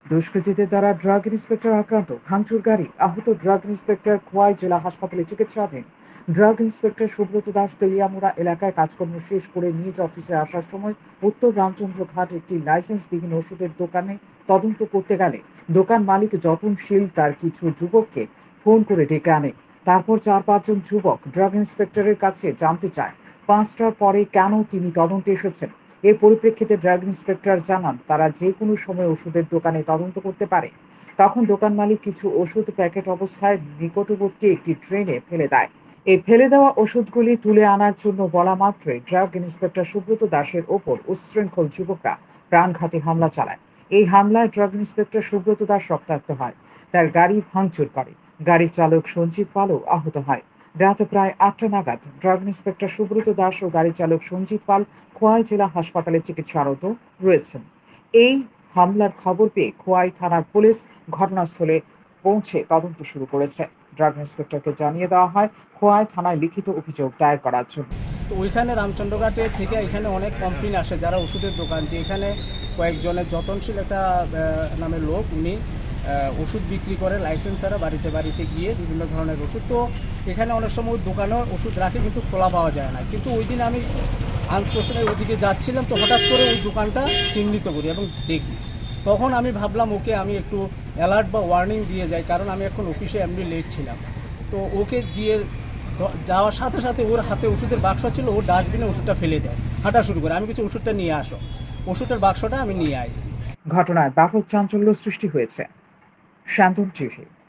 দুষ্কৃতীদের দ্বারা drug inspector আক্রান্ত, ভাঙচুর গাড়ি, আহত ড্রাগ ইন্সপেক্টর খোয়াই জেলা হাসপাতালে চিকিৎসাধীন। ড্রাগ ইন্সপেক্টর সুব্রত দাস তেলিয়ামুড়া এলাকায় কাজকর্ম শেষ করে নিজ অফিসে আসার সময় উত্তর রামচন্দ্র ঘাট একটি লাইসেন্সবিহীন ওষুধের দোকানে তদন্ত করতে গেলে দোকান মালিক যতনশীল তার কিছু যুবককে ফোন করে ডেকে আনে। তারপর 4-5 জন যুবক ড্রাগ ইন্সপেক্টরের কাছে জানতে চায় 5টার পরে কেন তিনি তদন্তে এসেছেন। এর পরিপ্রেক্ষিতে ড্রাগ ইন্সপেক্টর জানান তারা যে কোনো সময় ওষুধের দোকানে তদন্ত করতে পারে। তখন দোকান মালিক কিছু ওষুধ প্যাকেট অবস্থায় নিকটবর্তী একটি ড্রেনে ফেলে দেয়। এই ফেলে দেওয়া ওষুধগুলি তুলে আনার জন্য বলা মাত্রই ড্রাগ ইন্সপেক্টর সুব্রত দাসের ওপর উচ্ছৃঙ্খল যুবকরা প্রাণঘাতী হামলা চালায়। এই হামলায় ড্রাগ ইন্সপেক্টর সুব্রত দাস রক্তাক্ত হয়, তার গাড়ি ভাঙচুর করে। গাড়ির চালক সঞ্জিত পালও আহত হয়। রাত প্রায় 8টা নাগাদ ড্রাগ ইন্সপেক্টর সুব্রত দাস ও গাড়ি চালক সঞ্জিত পাল খোয়াই জেলা হাসপাতালে চিকিৎসারত রয়েছেন। এই হামলার খবর পেয়ে খোয়াই থানার পুলিশ ঘটনাস্থলে পৌঁছে তদন্ত শুরু করেছে। ড্রাগ ইন্সপেক্টরকে জানিয়ে দেওয়া হয় খোয়াই থানায় লিখিত অভিযোগ দায়ের করার জন্য। তো ওইখানে রামচন্দ্রঘাটে থেকে এখানে অনেক কমপ্লেন আসে যারা ওষুধের দোকান, যে এখানে কয়েকজনের যতনশীল একটা নামের লোক, উনি ওষুধ বিক্রি করে লাইসেন্স ছাড়া বাড়িতে বাড়িতে গিয়ে বিভিন্ন ধরনের ওষুধ। তো এখানে অনেক সময় দোকানেও ওষুধ রাখে কিন্তু খোলা পাওয়া যায় না। কিন্তু ওই দিন আমি আনপ্রসেনের ওইদিকে যাচ্ছিলাম, তো হঠাৎ করে ওই দোকানটা চিহ্নিত করি এবং দেখি। তখন আমি ভাবলাম ওকে আমি একটু অ্যালার্ট বা ওয়ার্নিং দিয়ে যাই, কারণ আমি এখন অফিসে এমনি লেট ছিলাম। তো ওকে দিয়ে যাওয়ার সাথে সাথে ওর হাতে ওষুধের বাক্স ছিল, ও ডাস্টবিনে ওষুধটা ফেলে দেয়, হাঁটা শুরু করে। আমি কিছু ওষুধটা নিয়ে আসো, ওষুধের বাক্সটা আমি নিয়ে আসি। ঘটনায় ব্যাপক চাঞ্চল্য সৃষ্টি হয়েছে। শান্তন টিভি।